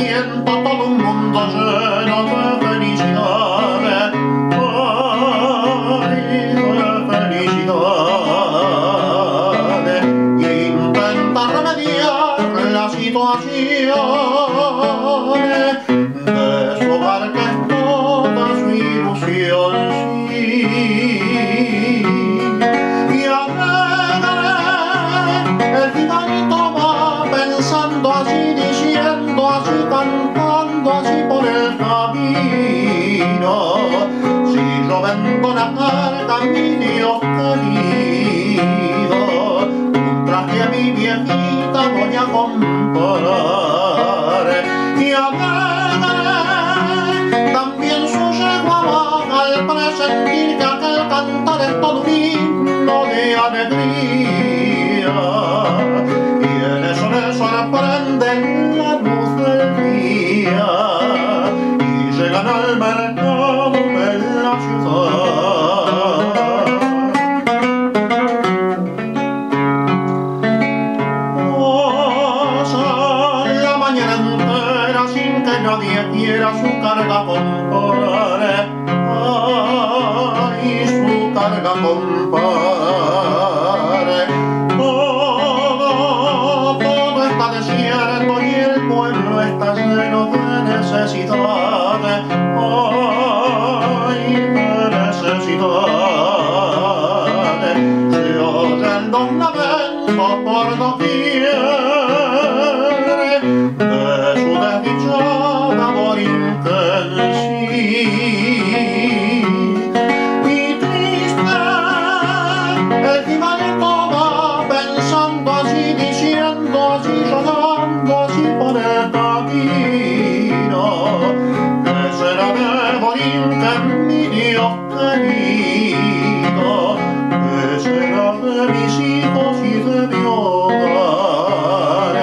siento todo un mundo lleno de felicidad, ay, de felicidad. Intenta remediar la situación de su hogar que es toda su ilusión, sí. Y alegre el giganito va pensando así, diciendo así, cantando así por el camino. Si yo vendo la carga, mi Dios querido, un traje a mi viejita voy a comprar. Y alegre también su yegua va al presentir que aquel cantar es todo un himno de alegría. Y en eso le sorprende la luz del día y llegan al mercado de la ciudad. Pasan la mañana entera sin que nadie quiera su carga comprar. Ay, su carga comprar. Todo está desierto y el pueblo está lleno de necesidad. Ay, de necesidad. Se oyen los lamentos por doquier de su desdichada Borinquen, sí. Y triste el giganito va pensando así, diciendo así, llorando así por el camino. ¿Qué será de Borinquen, mi Dios querido? ¿Qué será de mis hijos y de mi hogar?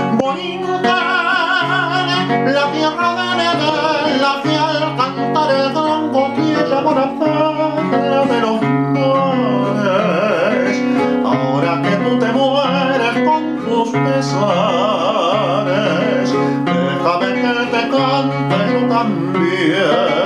Borinquen, la tierra de Nedel, la que al cantar el gran coquille llamó la perla de los mares. Ahora que tú te mueres con tus pesares, déjame que te cante yo también.